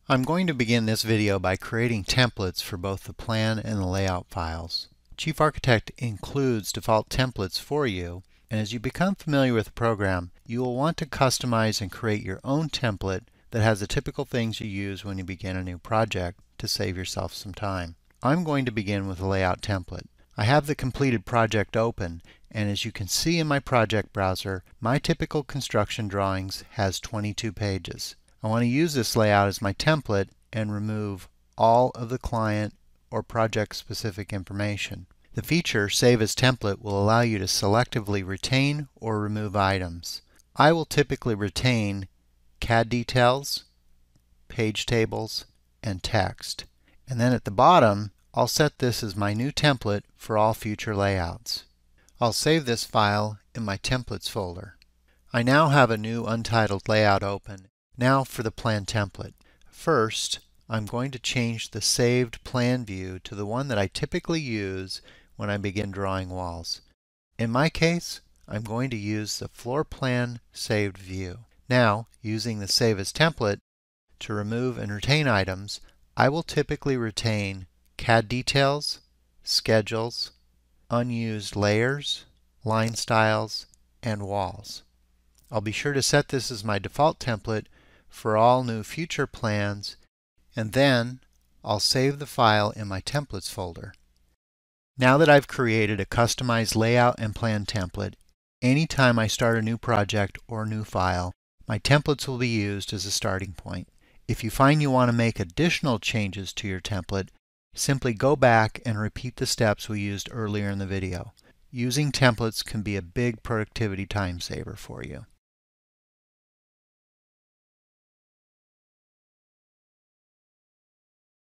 I'm going to begin this video by creating templates for both the plan and the layout files. Chief Architect includes default templates for you, and as you become familiar with the program, you will want to customize and create your own template that has the typical things you use when you begin a new project to save yourself some time. I'm going to begin with a layout template. I have the completed project open, and as you can see in my project browser, my typical construction drawings has 22 pages. I want to use this layout as my template and remove all of the client or project specific information. The feature Save as Template will allow you to selectively retain or remove items. I will typically retain CAD details, page tables, and text. And then at the bottom, I'll set this as my new template for all future layouts. I'll save this file in my Templates folder. I now have a new untitled layout open. Now for the plan template. First, I'm going to change the saved plan view to the one that I typically use when I begin drawing walls. In my case, I'm going to use the floor plan saved view. Now, using the Save as Template to remove and retain items, I will typically retain CAD details, schedules, unused layers, line styles, and walls. I'll be sure to set this as my default template for all new future plans, and then I'll save the file in my Templates folder. Now that I've created a customized layout and plan template, anytime I start a new project or new file, my templates will be used as a starting point. If you find you want to make additional changes to your template, simply go back and repeat the steps we used earlier in the video. Using templates can be a big productivity time saver for you.